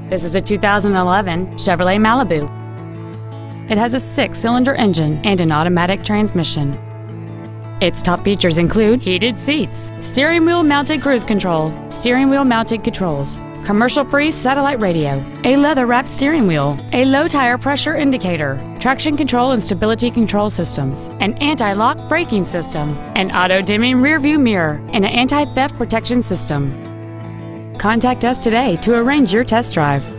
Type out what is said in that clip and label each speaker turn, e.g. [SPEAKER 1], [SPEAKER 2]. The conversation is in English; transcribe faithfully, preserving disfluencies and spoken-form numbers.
[SPEAKER 1] This is a two thousand eleven Chevrolet Malibu. It has a six-cylinder engine and an automatic transmission. Its top features include heated seats, steering wheel mounted cruise control, steering wheel mounted controls, commercial-free satellite radio, a leather-wrapped steering wheel, a low tire pressure indicator, traction control and stability control systems, an anti-lock braking system, an auto-dimming rear-view mirror, and an anti-theft protection system. Contact us today to arrange your test drive.